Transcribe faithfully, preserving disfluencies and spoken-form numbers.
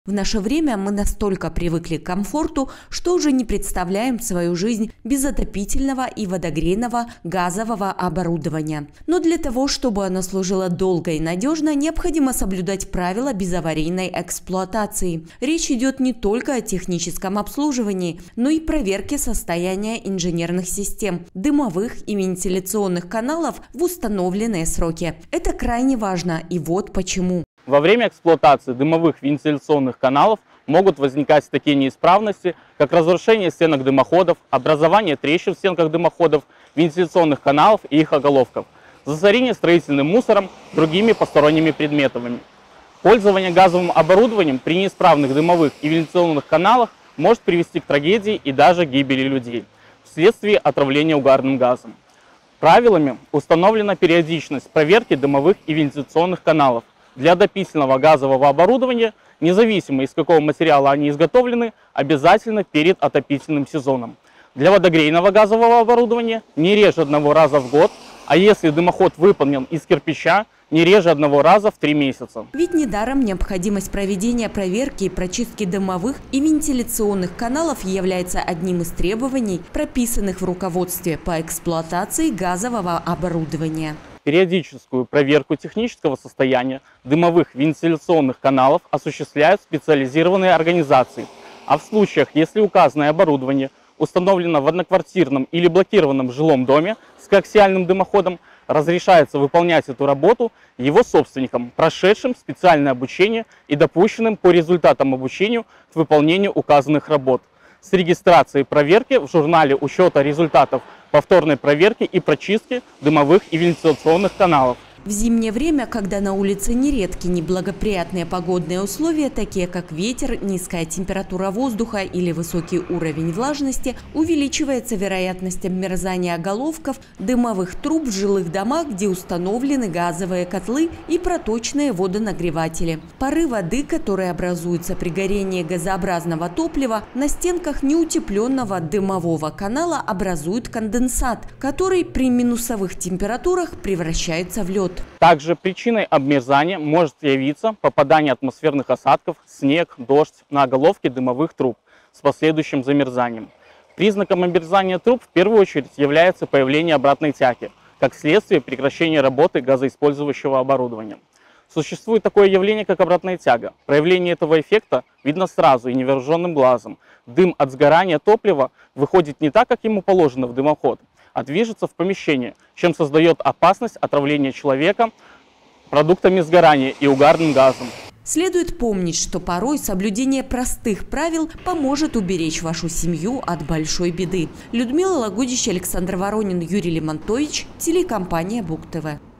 В наше время мы настолько привыкли к комфорту, что уже не представляем свою жизнь без отопительного и водогрейного газового оборудования. Но для того, чтобы оно служило долго и надежно, необходимо соблюдать правила безаварийной эксплуатации. Речь идет не только о техническом обслуживании, но и проверке состояния инженерных систем, дымовых и вентиляционных каналов в установленные сроки. Это крайне важно, и вот почему. Во время эксплуатации дымовых вентиляционных каналов могут возникать такие неисправности, как разрушение стенок дымоходов, образование трещин в стенках дымоходов, вентиляционных каналов и их оголовков, засорение строительным мусором, другими посторонними предметами. Пользование газовым оборудованием при неисправных дымовых и вентиляционных каналах может привести к трагедии и даже гибели людей вследствие отравления угарным газом. Правилами установлена периодичность проверки дымовых и вентиляционных каналов. Для отопительного газового оборудования, независимо из какого материала они изготовлены, обязательно перед отопительным сезоном. Для водогрейного газового оборудования не реже одного раза в год, а если дымоход выполнен из кирпича, не реже одного раза в три месяца. Ведь недаром необходимость проведения проверки и прочистки дымовых и вентиляционных каналов является одним из требований, прописанных в руководстве по эксплуатации газового оборудования. Периодическую проверку технического состояния дымовых вентиляционных каналов осуществляют специализированные организации, а в случаях, если указанное оборудование установлено в одноквартирном или блокированном жилом доме с коаксиальным дымоходом, разрешается выполнять эту работу его собственникам, прошедшим специальное обучение и допущенным по результатам обучения к выполнению указанных работ, с регистрацией проверки в журнале учета результатов повторной проверки и прочистки дымовых и вентиляционных каналов. В зимнее время, когда на улице нередки неблагоприятные погодные условия, такие как ветер, низкая температура воздуха или высокий уровень влажности, увеличивается вероятность обмерзания оголовков дымовых труб в жилых домах, где установлены газовые котлы и проточные водонагреватели. Пары воды, которые образуются при горении газообразного топлива, на стенках неутепленного дымового канала образуют конденсат, который при минусовых температурах превращается в лед. Также причиной обмерзания может явиться попадание атмосферных осадков, снег, дождь на оголовки дымовых труб с последующим замерзанием. Признаком обмерзания труб в первую очередь является появление обратной тяги, как следствие прекращения работы газоиспользующего оборудования. Существует такое явление, как обратная тяга. Проявление этого эффекта видно сразу и невооруженным глазом. Дым от сгорания топлива выходит не так, как ему положено в дымоход, а движется в помещение, чем создает опасность отравления человека продуктами сгорания и угарным газом. Следует помнить, что порой соблюдение простых правил поможет уберечь вашу семью от большой беды. Людмила Лагудищ, Александр Воронин, Юрий Лемонтович, телекомпания Буг ТВ.